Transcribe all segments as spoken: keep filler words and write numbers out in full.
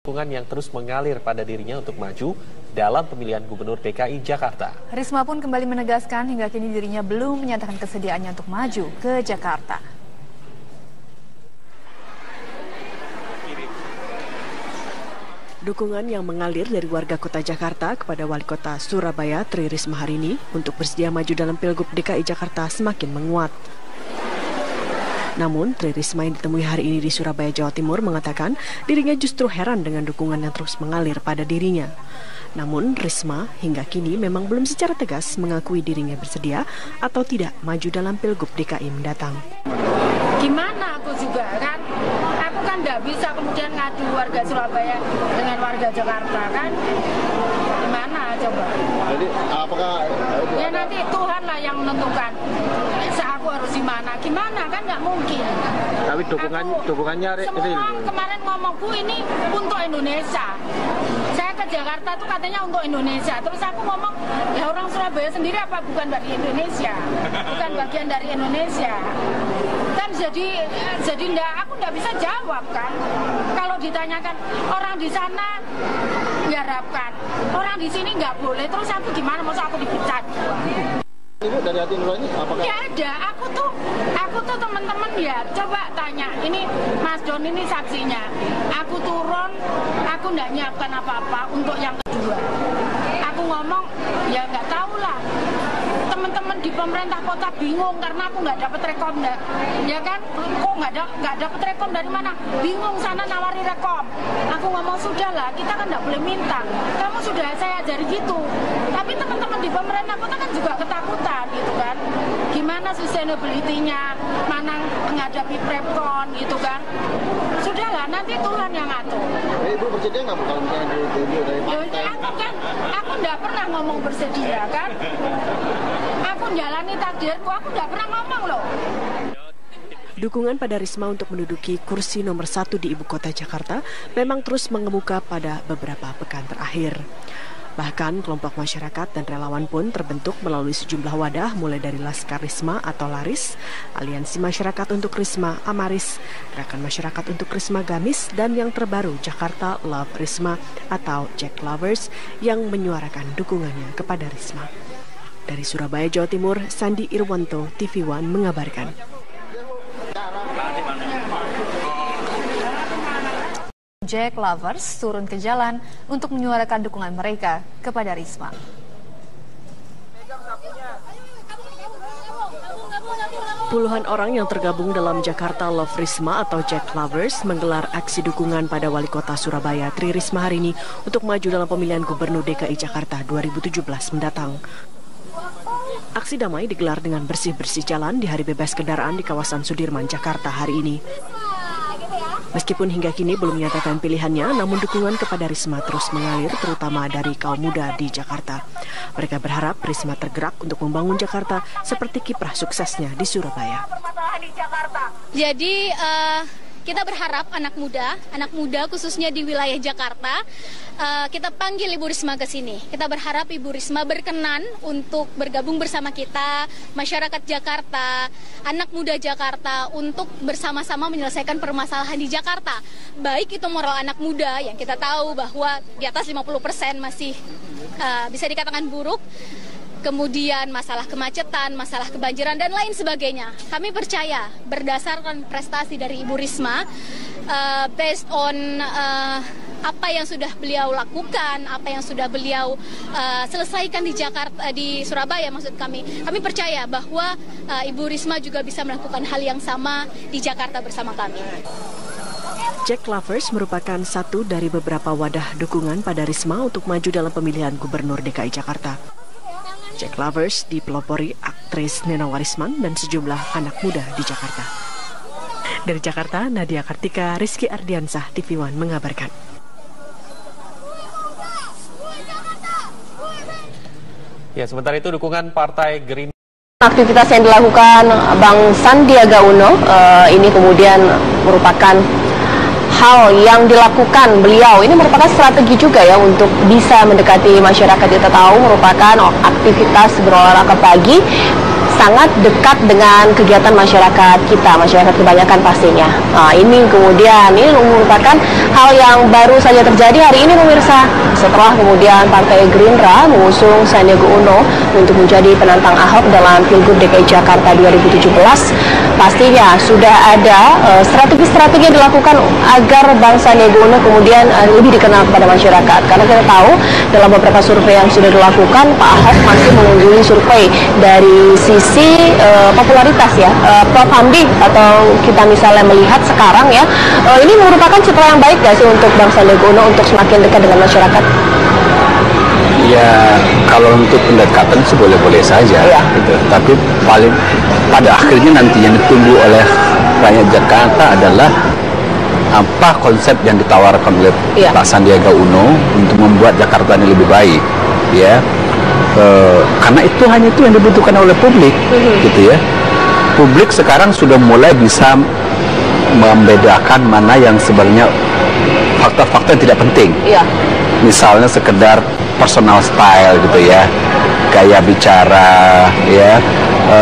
dukungan yang terus mengalir pada dirinya untuk maju dalam pemilihan Gubernur D K I Jakarta. Risma pun kembali menegaskan hingga kini dirinya belum menyatakan kesediaannya untuk maju ke Jakarta. Dukungan yang mengalir dari warga kota Jakarta kepada Wali Kota Surabaya Tri Risma hari ini untuk bersedia maju dalam Pilgub D K I Jakarta semakin menguat. Namun, Tri Risma yang ditemui hari ini di Surabaya, Jawa Timur mengatakan dirinya justru heran dengan dukungan yang terus mengalir pada dirinya. Namun, Risma hingga kini memang belum secara tegas mengakui dirinya bersedia atau tidak maju dalam Pilgub D K I mendatang. Gimana aku juga kan? Aku kan nggak bisa kemudian ngadu warga Surabaya dengan warga Jakarta kan? Gimana coba? Jadi apakah ya nanti Tuhan lah yang menentukan. Aku harus di mana? Gimana kan nggak mungkin. Tapi dukungan aku, dukungannya semua kemarin ngomongku ini untuk Indonesia. Saya ke Jakarta tuh katanya untuk Indonesia. Terus aku ngomong, ya orang Surabaya sendiri apa bukan dari Indonesia? Bukan bagian dari Indonesia. Kan jadi jadi enggak, aku nggak bisa jawab kan. Kalau ditanyakan orang di sana diharapkan, orang di sini nggak boleh. Terus aku gimana? Masa aku dipecat? Ibu dari hati nurani apakah? Ya ada, aku tuh, aku tuh teman-teman ya, coba tanya, ini Mas Don ini saksinya, aku turun, aku nggak nyiapkan apa-apa untuk yang kedua. Aku ngomong, ya nggak tahu lah. Teman-teman di pemerintah kota bingung karena aku nggak dapat rekom, ya kan? Kok nggak da nggak dapat rekom dari mana? Bingung sana nawari rekom. Aku ngomong sudah lah, kita kan nggak boleh minta. Kamu sudah saya ajari gitu. Tapi teman-teman di pemerintah kota kan juga ketakutan gitu kan. Gimana sustainability-nya, mana menghadapi prepcon gitu kan. Sudahlah, nanti Tuhan yang ngatur. Eh, Ibu bersedia nggak kalau misalnya ditunjuk dari partai? Aku kan, aku nggak pernah ngomong bersedia kan. Aku jalani takdirku, aku nggak pernah ngomong loh. Dukungan pada Risma untuk menduduki kursi nomor satu di ibu kota Jakarta memang terus mengemuka pada beberapa pekan terakhir. Bahkan kelompok masyarakat dan relawan pun terbentuk melalui sejumlah wadah mulai dari Laskar Risma atau Laris, Aliansi Masyarakat untuk Risma Amaris, Gerakan Masyarakat untuk Risma Gamis, dan yang terbaru Jakarta Love Risma atau Jack Lovers yang menyuarakan dukungannya kepada Risma. Dari Surabaya, Jawa Timur, Sandi Irwanto, T V One mengabarkan. Jack Lovers turun ke jalan untuk menyuarakan dukungan mereka kepada Risma. Puluhan orang yang tergabung dalam Jakarta Love Risma atau Jack Lovers menggelar aksi dukungan pada Wali Kota Surabaya Tri Risma hari ini untuk maju dalam pemilihan Gubernur D K I Jakarta dua ribu tujuh belas mendatang. Aksi damai digelar dengan bersih-bersih jalan di Hari Bebas Kendaraan di kawasan Sudirman, Jakarta hari ini. Meskipun hingga kini belum menyatakan pilihannya, namun dukungan kepada Risma terus mengalir, terutama dari kaum muda di Jakarta. Mereka berharap Risma tergerak untuk membangun Jakarta seperti kiprah suksesnya di Surabaya. Jadi uh, kita berharap anak muda, anak muda khususnya di wilayah Jakarta, uh, kita panggil Ibu Risma ke sini. Kita berharap Ibu Risma berkenan untuk bergabung bersama kita, masyarakat Jakarta, anak muda Jakarta, untuk bersama-sama menyelesaikan permasalahan di Jakarta. Baik itu moral anak muda yang kita tahu bahwa di atas lima puluh persen masih uh, bisa dikatakan buruk. Kemudian masalah kemacetan, masalah kebanjiran, dan lain sebagainya. Kami percaya berdasarkan prestasi dari Ibu Risma, uh, based on uh, apa yang sudah beliau lakukan, apa yang sudah beliau uh, selesaikan di Jakarta, di Surabaya maksud kami. Kami percaya bahwa uh, Ibu Risma juga bisa melakukan hal yang sama di Jakarta bersama kami. Jack Lovers merupakan satu dari beberapa wadah dukungan pada Risma untuk maju dalam pemilihan Gubernur D K I Jakarta. Jack Lovers dipelopori aktris Nena Warisman dan sejumlah anak muda di Jakarta. Dari Jakarta, Nadia Kartika, Rizky Ardiansah, T V One mengabarkan. Ya, sementara itu dukungan Partai Gerindra. Aktivitas yang dilakukan Bang Sandiaga Uno uh, ini kemudian merupakan hal yang dilakukan beliau. Ini merupakan strategi juga ya untuk bisa mendekati masyarakat. Kita tahu merupakan aktivitas berolahraga pagi sangat dekat dengan kegiatan masyarakat kita, masyarakat kebanyakan pastinya. Nah, ini kemudian ini merupakan hal yang baru saja terjadi hari ini pemirsa, setelah kemudian Partai Gerindra mengusung Sandiaga Uno untuk menjadi penantang Ahok dalam Pilgub D K I Jakarta dua ribu tujuh belas. Pastinya sudah ada strategi-strategi uh, yang dilakukan agar Bang Sandiaga Uno kemudian uh, lebih dikenal kepada masyarakat. Karena kita tahu dalam beberapa survei yang sudah dilakukan, Pak Ahok masih mengungguli survei dari sisi uh, popularitas ya. Uh, Prof Hamdi, atau kita misalnya melihat sekarang ya, uh, ini merupakan citra yang baik gak sih untuk Bang Sandiaga Uno untuk semakin dekat dengan masyarakat? Ya, kalau untuk pendekatan sih boleh-boleh saja, ya. Gitu. Tapi paling pada akhirnya nanti yang ditunggu oleh rakyat Jakarta adalah apa konsep yang ditawarkan oleh ya. Pak Sandiaga Uno untuk membuat Jakarta ini lebih baik, ya. E, karena itu hanya itu yang dibutuhkan oleh publik, mm-hmm. gitu ya. Publik sekarang sudah mulai bisa membedakan mana yang sebenarnya fakta-fakta yang tidak penting. Ya. Misalnya sekedar personal style gitu ya, gaya bicara, ya. E,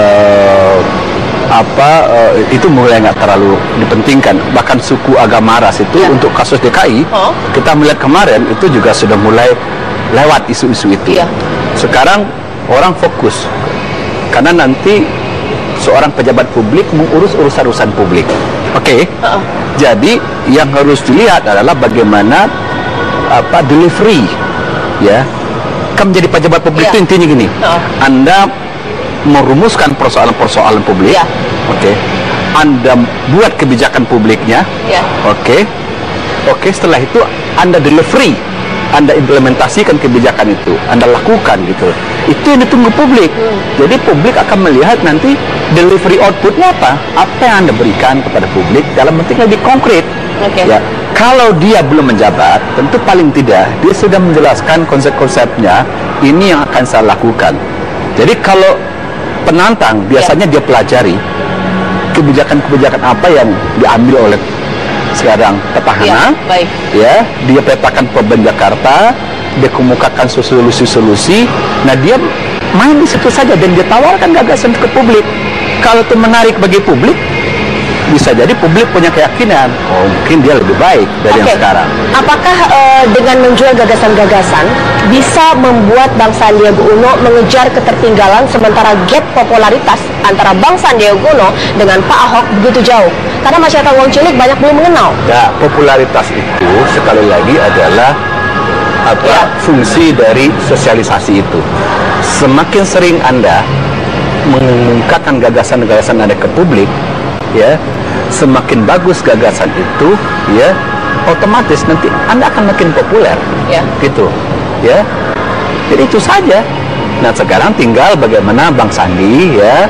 apa uh, itu mulai nggak terlalu dipentingkan. Bahkan suku agama ras itu ya. Untuk kasus D K I oh. kita melihat kemarin itu juga sudah mulai lewat isu-isu itu ya. Sekarang orang fokus karena nanti seorang pejabat publik mengurus urusan-urusan publik. Oke okay? uh -uh. Jadi yang harus dilihat adalah bagaimana apa delivery ya. Kan menjadi pejabat publik ya. Itu intinya gini, uh -uh. Anda merumuskan persoalan-persoalan publik, ya. Oke, okay. Anda buat kebijakan publiknya, ya. Oke, okay. Oke, okay, setelah itu Anda delivery, Anda implementasikan kebijakan itu, Anda lakukan gitu. Itu yang ditunggu publik. Hmm. Jadi publik akan melihat nanti delivery outputnya apa, apa yang Anda berikan kepada publik dalam bentuk lebih konkret. Okay. Ya, kalau dia belum menjabat, tentu paling tidak dia sudah menjelaskan konsep-konsepnya. Ini yang akan saya lakukan. Jadi kalau penantang biasanya ya. Dia pelajari kebijakan-kebijakan apa yang diambil oleh sekarang petahana, ya, baik. Ya, dia petakan problem Jakarta, dia kemukakan solusi-solusi, nah dia main di situ saja dan dia tawarkan gagasan ke publik. Kalau itu menarik bagi publik, bisa jadi publik punya keyakinan, oh mungkin dia lebih baik dari okay. yang sekarang. Apakah uh, dengan menjual gagasan-gagasan bisa membuat Bang Sandiaga Uno mengejar ketertinggalan sementara gap popularitas antara Bang Sandiaga Uno dengan Pak Ahok begitu jauh? Karena masyarakat Wong Cilik banyak belum mengenal. Ya, popularitas itu sekali lagi adalah apa ya. Fungsi dari sosialisasi itu. Semakin sering Anda mengungkapkan gagasan-gagasan Anda ke publik, ya, semakin bagus gagasan itu, ya, otomatis nanti Anda akan makin populer, ya, gitu, ya. Jadi itu saja. Nah sekarang tinggal bagaimana Bang Sandi, ya,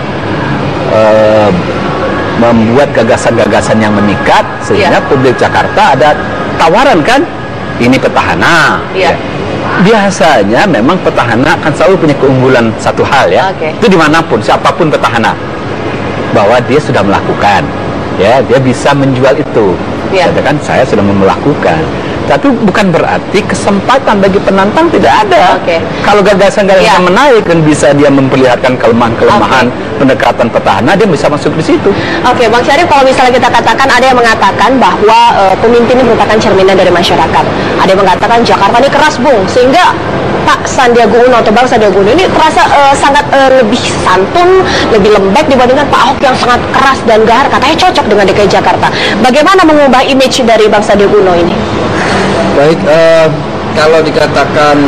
uh, membuat gagasan-gagasan yang memikat sehingga ya. Publik Jakarta ada tawaran kan, ini petahana. Ya. Ya. Biasanya memang petahana akan selalu punya keunggulan satu hal ya, okay. Itu dimanapun, siapapun petahana. Bahwa dia sudah melakukan, ya, dia bisa menjual itu, ya. Katakan saya sudah melakukan, tapi bukan berarti kesempatan bagi penantang tidak ada. Okay. Kalau gagasan-gagasan ya. Menaik dan bisa dia memperlihatkan kelemahan-kelemahan okay. pendekatan petahana, dia bisa masuk di situ. Oke, okay, Bang Syarif, kalau misalnya kita katakan ada yang mengatakan bahwa uh, pemimpin ini merupakan cerminan dari masyarakat, ada yang mengatakan Jakarta ini keras, Bung, sehingga Pak Sandiaga Uno atau Bang Sandiaga Uno ini terasa uh, sangat uh, lebih santun, lebih lembek dibandingkan Pak Ahok yang sangat keras dan gahar, katanya cocok dengan D K I Jakarta. Bagaimana mengubah image dari Bang Sandiaga Uno ini? Baik, uh, kalau dikatakan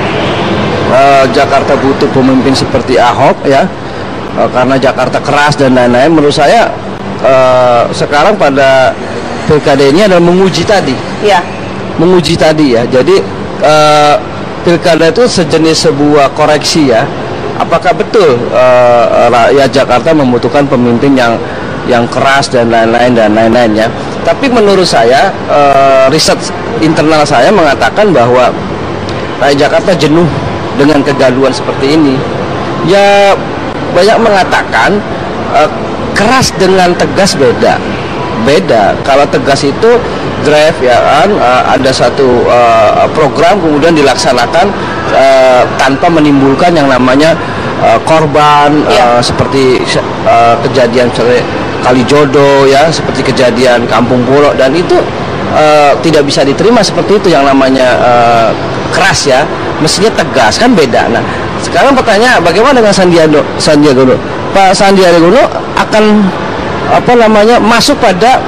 uh, Jakarta butuh pemimpin seperti Ahok, ya, uh, karena Jakarta keras dan lain-lain, menurut saya uh, sekarang pada pilkada ini adalah menguji tadi, ya, menguji tadi ya. Jadi uh, pilkada itu sejenis sebuah koreksi ya. Apakah betul uh, rakyat Jakarta membutuhkan pemimpin yang yang keras dan lain-lain dan lain-lain ya. Tapi menurut saya uh, riset internal saya mengatakan bahwa rakyat Jakarta jenuh dengan kegaduhan seperti ini. Ya banyak mengatakan uh, keras dengan tegas beda. beda. Kalau tegas itu drive ya kan, uh, ada satu uh, program kemudian dilaksanakan uh, tanpa menimbulkan yang namanya uh, korban, yeah. uh, seperti uh, kejadian misalnya Kalijodo ya, seperti kejadian Kampung Pulau, dan itu uh, tidak bisa diterima seperti itu yang namanya uh, keras ya, mestinya tegas, kan beda. Nah sekarang pertanyaan, bagaimana dengan Sandiaga Sandiaga Uno? Pak Sandiaga Uno akan apa namanya masuk pada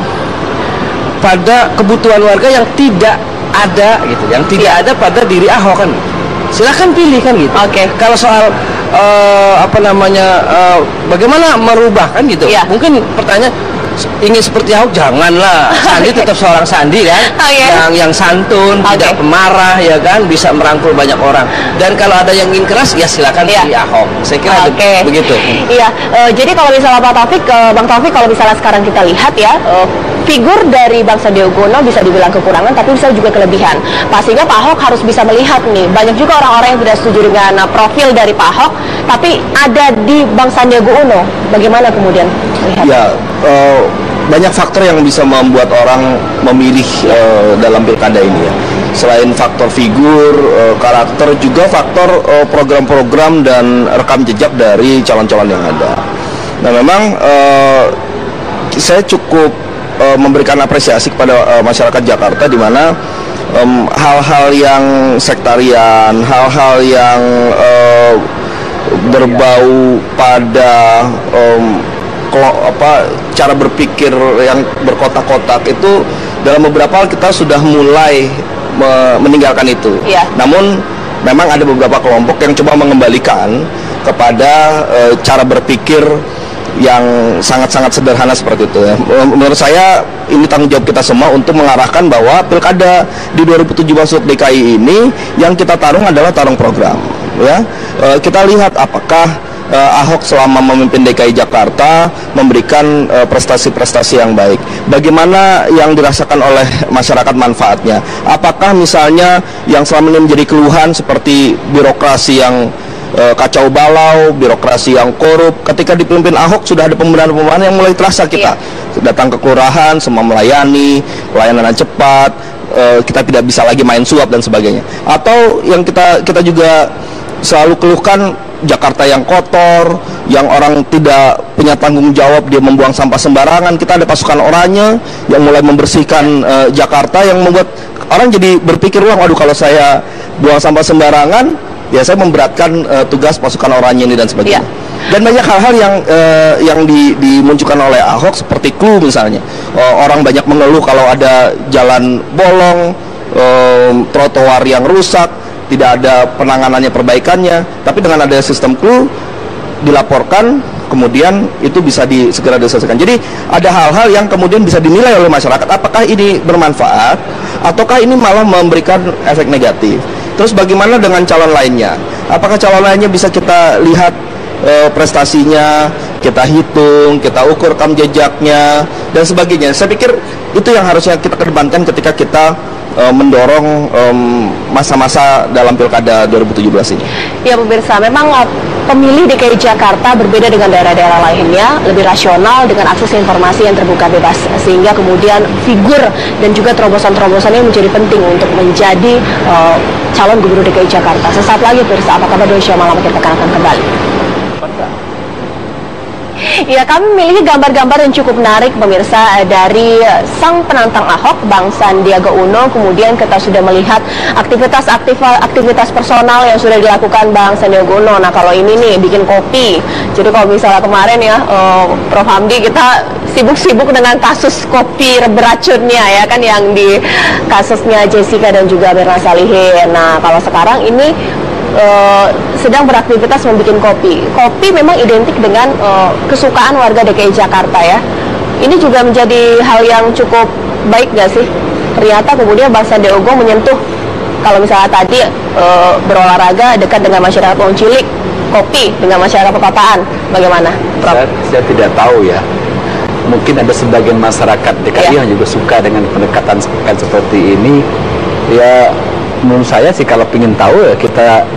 pada kebutuhan warga yang tidak ada gitu, yang tidak ada pada diri Ahok kan. Silahkan pilih kan gitu. Oke. Okay. Kalau soal uh, apa namanya uh, bagaimana merubah kan gitu. Yeah. Mungkin pertanyaan ingin seperti Ahok, janganlah. Sandi tetap seorang Sandi kan, okay. yang yang santun, okay. tidak pemarah ya kan, bisa merangkul banyak orang. Dan kalau ada yang ingin keras ya silakan yeah. pilih Ahok. Saya kira okay. begitu. Iya. Uh, jadi kalau misalnya Pak Taufik, uh, Bang Taufik, kalau misalnya sekarang kita lihat ya. Uh, Figur dari Bang Sandiaga Uno bisa dibilang kekurangan, tapi bisa juga kelebihan. Pastinya Pak Ahok harus bisa melihat nih, banyak juga orang-orang yang tidak setuju dengan uh, profil dari Pak Ahok, tapi ada di Bang Sandiaga Uno. Bagaimana kemudian melihat? Ya, uh, banyak faktor yang bisa membuat orang memilih uh, dalam pilkada ini ya. Selain faktor figur, uh, karakter, juga faktor uh, program-program dan rekam jejak dari calon-calon yang ada. Nah, memang uh, saya cukup memberikan apresiasi kepada uh, masyarakat Jakarta, di mana um, hal-hal yang sektarian, hal-hal yang uh, berbau pada um, klo, apa, cara berpikir yang berkotak-kotak itu dalam beberapa hal kita sudah mulai me meninggalkan itu. Yeah. Namun memang ada beberapa kelompok yang coba mengembalikan kepada uh, cara berpikir yang sangat-sangat sederhana seperti itu ya. Menurut saya ini tanggung jawab kita semua untuk mengarahkan bahwa pilkada di dua ribu tujuh belas D K I ini yang kita tarung adalah tarung program ya. E, kita lihat apakah e, Ahok selama memimpin D K I Jakarta memberikan prestasi-prestasi yang baik. Bagaimana yang dirasakan oleh masyarakat manfaatnya? Apakah misalnya yang selama ini menjadi keluhan seperti birokrasi yang E, kacau balau, birokrasi yang korup, ketika dipimpin Ahok sudah ada pembenahan-pembenahan yang mulai terasa kita. Iya. Datang ke kelurahan, semua melayani, pelayanan cepat, e, kita tidak bisa lagi main suap dan sebagainya. Atau yang kita kita juga selalu keluhkan, Jakarta yang kotor, yang orang tidak punya tanggung jawab, dia membuang sampah sembarangan. Kita ada pasukan oranye yang mulai membersihkan e, Jakarta, yang membuat orang jadi berpikir ulang, waduh kalau saya buang sampah sembarangan, ya saya memberatkan uh, tugas pasukan oranye ini dan sebagainya. Yeah. Dan banyak hal-hal yang uh, yang di, dimunculkan oleh Ahok seperti clue misalnya. Uh, orang banyak mengeluh kalau ada jalan bolong, uh, trotoar yang rusak, tidak ada penanganannya, perbaikannya. Tapi dengan ada sistem clue dilaporkan, kemudian itu bisa di, segera diselesaikan. Jadi ada hal-hal yang kemudian bisa dinilai oleh masyarakat, apakah ini bermanfaat ataukah ini malah memberikan efek negatif. Terus bagaimana dengan calon lainnya? Apakah calon lainnya bisa kita lihat e, prestasinya, kita hitung, kita ukur rekam jejaknya dan sebagainya. Saya pikir itu yang harusnya kita kedepankan ketika kita e, mendorong masa-masa dalam pilkada dua ribu tujuh belas ini. Ya pemirsa, memang pemilih D K I Jakarta berbeda dengan daerah-daerah lainnya, lebih rasional dengan akses informasi yang terbuka bebas, sehingga kemudian figur dan juga terobosan-terobosan ini menjadi penting untuk menjadi uh, calon gubernur D K I Jakarta. Sesaat lagi pemirsa, apa kabar Indonesia Malam, kita akan kembali. Ya, kami memiliki gambar-gambar yang cukup menarik pemirsa dari sang penantang Ahok, Bang Sandiaga Uno. Kemudian kita sudah melihat aktivitas-aktivitas personal yang sudah dilakukan Bang Sandiaga Uno. Nah, kalau ini nih bikin kopi. Jadi kalau misalnya kemarin ya uh, Prof Hamdi, kita sibuk-sibuk dengan kasus kopi beracunnya ya kan, yang di kasusnya Jessica dan juga Mirna Salihin. Nah, kalau sekarang ini Uh, sedang beraktivitas membuat kopi. Kopi memang identik dengan uh, kesukaan warga D K I Jakarta ya. Ini juga menjadi hal yang cukup baik gak sih? Ternyata kemudian Bang Sandiaga Uno menyentuh, kalau misalnya tadi uh, berolahraga dekat dengan masyarakat Wong Cilik, kopi dengan masyarakat perkotaan, bagaimana, Prof? Saya, saya tidak tahu ya. Mungkin ada sebagian masyarakat D K I ya, yang juga suka dengan pendekatan seperti ini. Ya, menurut saya sih kalau ingin tahu ya kita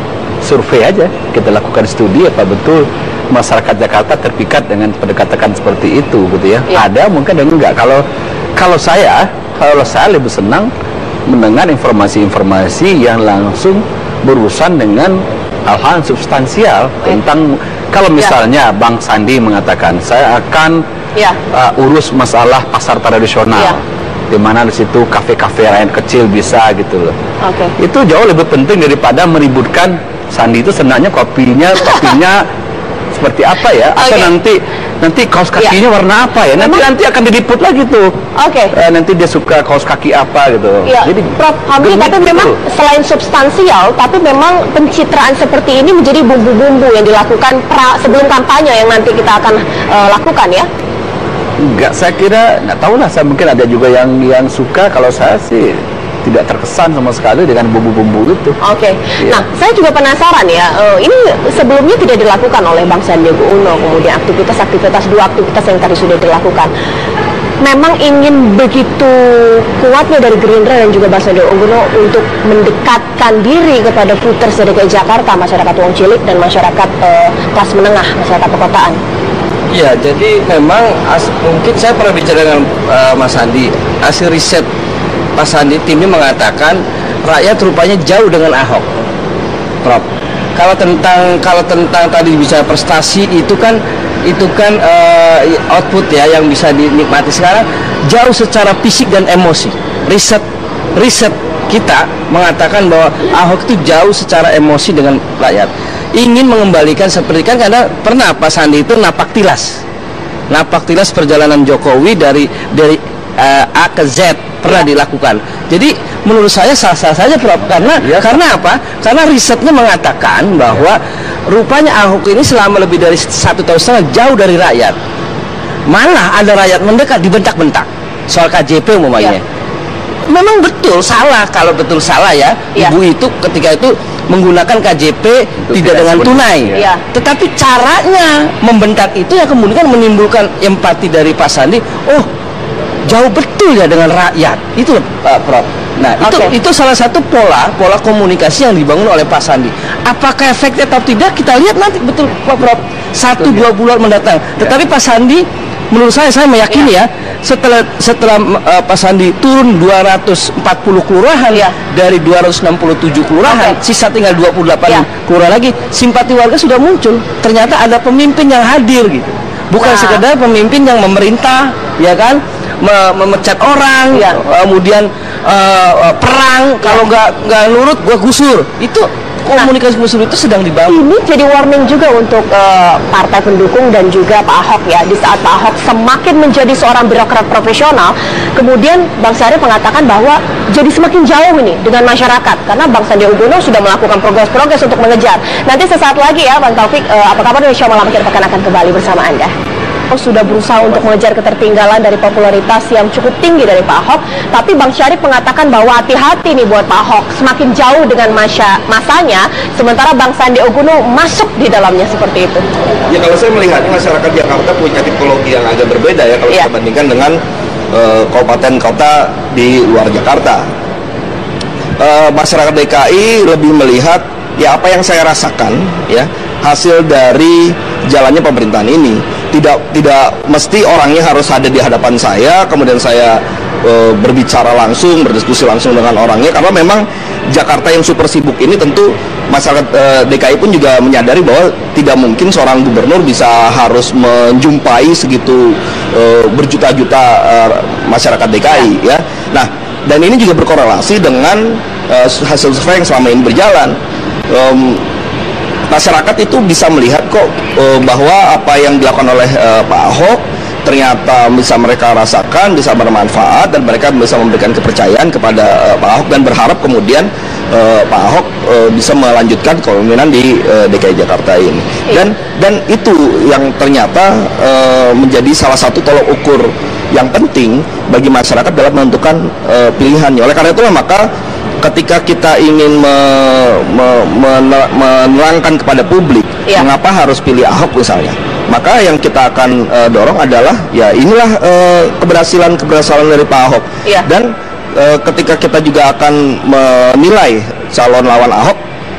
survei aja, kita lakukan studi apa betul masyarakat Jakarta terpikat dengan pendekatan seperti itu, gitu ya. Ya. Ada mungkin dan enggak. Kalau kalau saya, kalau saya lebih senang mendengar informasi-informasi yang langsung berurusan dengan hal-hal substansial tentang, kalau misalnya ya. Bang Sandi mengatakan saya akan ya. uh, urus masalah pasar tradisional, ya. di mana di situ kafe-kafe rakyat kecil bisa gitu loh. Okay. Itu jauh lebih penting daripada meributkan Sandi itu senangnya kopinya, kopinya seperti apa ya? Atau okay. nanti nanti kaos kakinya ya. warna apa ya? Nanti Memang? nanti akan diliput lagi tuh. Oke. Okay. Uh, nanti dia suka kaos kaki apa gitu. Ya. Jadi Prof Hamdi, tapi betul. memang selain substansial, tapi memang pencitraan seperti ini menjadi bumbu-bumbu yang dilakukan pra, sebelum kampanye yang nanti kita akan uh, lakukan ya? Enggak, saya kira nggak tahu lah. Saya mungkin ada juga yang yang suka. Kalau saya sih tidak terkesan sama sekali dengan bumbu-bumbu itu. Oke. Okay. Ya. Nah, saya juga penasaran ya. Uh, ini sebelumnya tidak dilakukan oleh Bang Sandiaga Uno. Kemudian aktivitas-aktivitas dua aktivitas yang tadi sudah dilakukan. Memang ingin begitu kuatnya dari Gerindra dan juga Bang Sandiaga Uno untuk mendekatkan diri kepada voters D K I Jakarta, masyarakat Wong Cilik dan masyarakat uh, kelas menengah, masyarakat perkotaan. Ya, jadi memang as, mungkin saya pernah bicara dengan uh, Mas Sandi. Hasil riset Pak Sandi timnya mengatakan rakyat rupanya jauh dengan Ahok, Prof. Kalau tentang kalau tentang tadi bisa prestasi itu kan itu kan uh, output ya yang bisa dinikmati. Sekarang jauh secara fisik dan emosi. Riset riset kita mengatakan bahwa Ahok itu jauh secara emosi dengan rakyat. Ingin mengembalikan seperti kan karena pernah Pak Sandi itu napak tilas, napak tilas perjalanan Jokowi dari dari uh, A ke Z pernah dilakukan. Jadi menurut saya sah-sah saja Prof. Karena ya, karena apa? Karena risetnya mengatakan bahwa rupanya Ahok ini selama lebih dari satu tahun setengah jauh dari rakyat. Malah ada rakyat mendekat dibentak-bentak soal K J P umpamanya. Ya. Memang betul salah, kalau betul salah ya, ya. Ibu itu ketika itu menggunakan K J P itu tidak dengan tunai. Ya. Tetapi caranya membentak itu yang kemudian menimbulkan empati dari Pak Sandi. Oh, jauh betul ya dengan rakyat. Itu uh, Prof. Nah, itu okay. itu salah satu pola pola komunikasi yang dibangun oleh Pak Sandi. Apakah efeknya atau tidak kita lihat nanti betul Pak Prof. Satu betul, dua ya. bulan mendatang. Tetapi Pak Sandi menurut saya saya meyakini ya, ya setelah setelah uh, Pak Sandi turun dua ratus empat puluh kelurahan ya. dari dua ratus enam puluh tujuh kelurahan, okay. sisa tinggal dua puluh delapan ya. kelurahan lagi, simpati warga sudah muncul. Ternyata ada pemimpin yang hadir gitu. Bukan nah. sekedar pemimpin yang memerintah, ya kan? Memecat orang, ya. kemudian uh, perang, ya. kalau nggak nggak nurut gua gusur. Itu komunikasi nah, gusur itu sedang dibangun. Ini jadi warning juga untuk uh, partai pendukung dan juga Pak Ahok ya. Di saat Pak Ahok semakin menjadi seorang birokrat profesional, kemudian Bang Sari mengatakan bahwa jadi semakin jauh ini dengan masyarakat karena Bang Sandiaga Uno sudah melakukan progres-progres untuk mengejar. Nanti sesaat lagi ya Bang Taufik, uh, apa kabar Indonesia Malam Akhir Pekan akan kembali bersama Anda. Sudah berusaha untuk mengejar ketertinggalan dari popularitas yang cukup tinggi dari Pak Ahok, tapi Bang Syarif mengatakan bahwa hati-hati nih buat Pak Ahok, semakin jauh dengan masa masanya, sementara Bang Sandiaga Uno masuk di dalamnya seperti itu. Ya kalau saya melihat masyarakat Jakarta punya tipologi yang agak berbeda ya kalau ya. kita bandingkan dengan uh, kabupaten kota di luar Jakarta. Uh, masyarakat D K I lebih melihat ya apa yang saya rasakan ya hasil dari jalannya pemerintahan ini. Tidak tidak mesti orangnya harus ada di hadapan saya, kemudian saya e, berbicara langsung, berdiskusi langsung dengan orangnya, karena memang Jakarta yang super sibuk ini tentu masyarakat e, D K I pun juga menyadari bahwa tidak mungkin seorang gubernur bisa harus menjumpai segitu e, berjuta-juta e, masyarakat D K I ya. Nah, dan ini juga berkorelasi dengan e, hasil survei yang selama ini berjalan. E, Masyarakat itu bisa melihat kok uh, bahwa apa yang dilakukan oleh uh, Pak Ahok ternyata bisa mereka rasakan, bisa bermanfaat, dan mereka bisa memberikan kepercayaan kepada uh, Pak Ahok dan berharap kemudian uh, Pak Ahok uh, bisa melanjutkan kepemimpinan di uh, D K I Jakarta ini. Dan dan itu yang ternyata uh, menjadi salah satu tolok ukur yang penting bagi masyarakat dalam menentukan uh, pilihannya. Oleh karena itulah maka ketika kita ingin me, me, me, menerangkan kepada publik ya. mengapa harus pilih Ahok misalnya, maka yang kita akan uh, dorong adalah ya inilah uh, keberhasilan keberhasilan dari Pak Ahok ya. Dan uh, ketika kita juga akan menilai calon lawan Ahok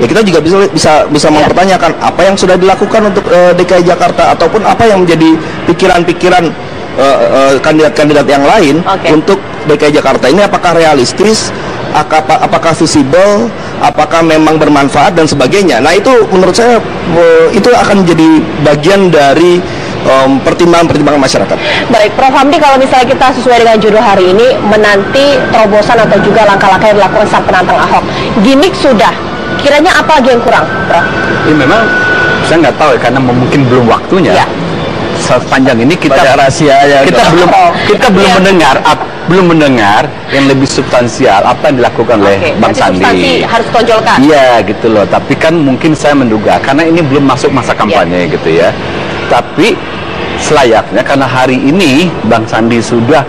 ya kita juga bisa bisa bisa ya. mempertanyakan apa yang sudah dilakukan untuk uh, D K I Jakarta ataupun apa yang menjadi pikiran-pikiran uh, uh, kandidat-kandidat yang lain okay. untuk D K I Jakarta ini, apakah realistis, apakah, apakah visible, apakah memang bermanfaat dan sebagainya. Nah itu menurut saya uh, itu akan menjadi bagian dari Um, pertimbangan-pertimbangan masyarakat. Baik, Prof Hamdi, kalau misalnya kita sesuai dengan judul hari ini, menanti terobosan atau juga langkah-langkah yang dilakukan sang penantang Ahok, gimmick sudah, kiranya apa lagi yang kurang, Prof? Ya, memang saya nggak tahu ya, karena mungkin belum waktunya. Ya. Sepanjang ini kita Banyak rahasia ya, kita belum kita belum ya. mendengar ap, belum mendengar yang lebih substansial apa yang dilakukan oleh Oke, Bang Sandi. Substansi harus tonjolkan. Iya gitu loh. Tapi kan mungkin saya menduga karena ini belum masuk masa kampanye ya. gitu ya. Tapi selayaknya karena hari ini Bang Sandi sudah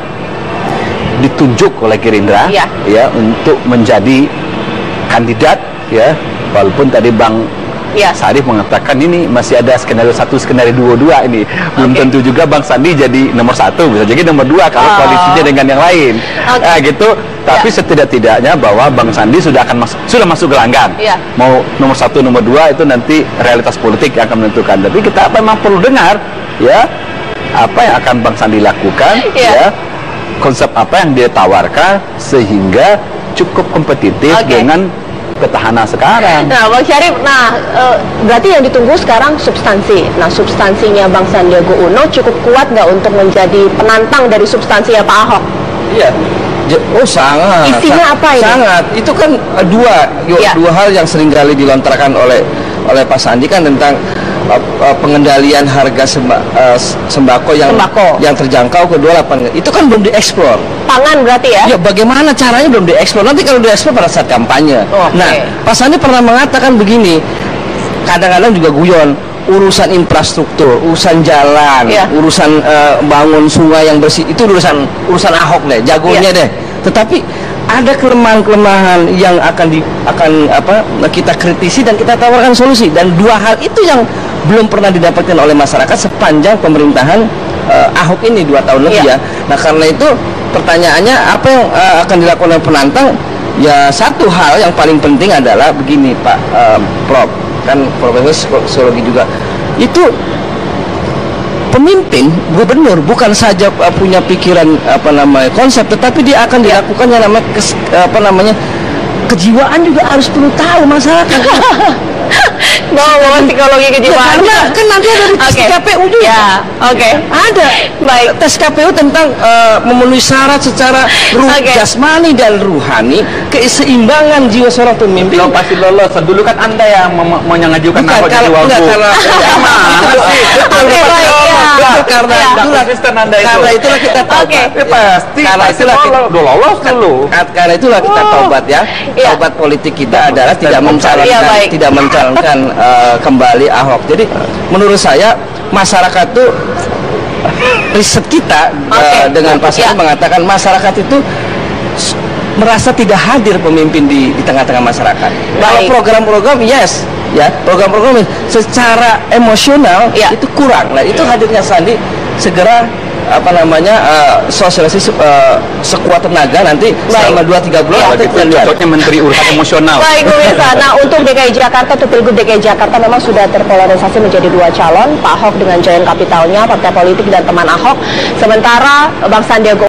ditunjuk oleh Gerindra ya, ya untuk menjadi kandidat ya, walaupun tadi Bang ya. Sarif mengatakan ini masih ada skenario satu, skenario dua, dua ini belum okay. tentu juga Bang Sandi jadi nomor satu, bisa jadi nomor dua kalau oh. koalisinya dengan yang lain, okay. nah, gitu. Tapi ya. setidak-tidaknya bahwa Bang Sandi sudah akan masuk, sudah masuk gelanggang. Ya. Mau nomor satu, nomor dua itu nanti realitas politik yang akan menentukan. Tapi kita memang perlu dengar, ya, apa yang akan Bang Sandi lakukan, ya, ya konsep apa yang dia tawarkan sehingga cukup kompetitif okay. dengan petahana sekarang. Nah, Bang Syarif, nah e, berarti yang ditunggu sekarang substansi. Nah, substansinya Bang Sandiaga Uno cukup kuat nggak untuk menjadi penantang dari substansinya Pak Ahok? Iya. Oh sangat. Isinya apa ini? Sangat. Itu kan uh, dua ya. dua hal yang seringkali dilontarkan oleh oleh Pak Sandi kan tentang uh, uh, pengendalian harga semba, uh, sembako yang sembako. yang terjangkau ke dua puluh delapan. Itu kan belum dieksplor. Pangan berarti ya? Ya bagaimana caranya belum dieksplor. Nanti kalau dieksplor pada saat kampanye. Oh, okay. Nah, Pak Sandi pernah mengatakan begini. Kadang-kadang juga guyon. Urusan infrastruktur, urusan jalan, yeah. urusan uh, bangun sungai yang bersih itu urusan urusan Ahok deh, jagonya yeah. deh. Tetapi ada kelemahan-kelemahan yang akan di, akan apa kita kritisi dan kita tawarkan solusi, dan dua hal itu yang belum pernah didapatkan oleh masyarakat sepanjang pemerintahan uh, Ahok ini dua tahun lebih yeah. ya. Nah karena itu pertanyaannya apa yang uh, akan dilakukan oleh penantang? Ya satu hal yang paling penting adalah begini Pak uh, Prof kan profesor sosiologi juga, itu pemimpin gubernur bukan saja uh, punya pikiran apa namanya konsep, tetapi dia akan dilakukan yang namanya kes, apa namanya kejiwaan juga harus perlu tahu masyarakat. Bawa psikologi kejiwaan. Ya, karena kan nanti ada di tes okay. K P U juga. Ya, oke. Okay. Ada. Baik. Tes K P U tentang uh, memenuhi syarat secara ruh, okay. jasmani dan ruhani, keseimbangan jiwa seorang pemimpin. Lo pasti lolos. Dulu kan Anda yang mengajukan nama jadi wagub. Oke, baik. Karena itulah karena itulah kita taubat. Pasti. Karena itulah kita lolos dulu. Karena itulah kita taubat ya. Taubat politik kita adalah tidak mencalonkan tidak mencalonkan uh, kembali Ahok. Jadi menurut saya masyarakat tuh riset kita okay. uh, dengan Pak Sandi yeah. mengatakan masyarakat itu merasa tidak hadir pemimpin di di tengah-tengah masyarakat. Kalau program-program yes ya program-program secara emosional yeah. itu kurang. Nah itu hadirnya Sandi segera apa namanya uh, sosialisasi uh, sekuat tenaga nanti baik. Selama dua tiga bulan ya, itu cocoknya menteri urusan emosional. Baik, pemirsa. Nah, untuk D K I Jakarta, untuk Pilgub D K I Jakarta memang sudah terpolarisasi menjadi dua calon, Pak Ahok dengan giant kapitalnya, partai politik dan teman Ahok. Sementara Bang Sandiaga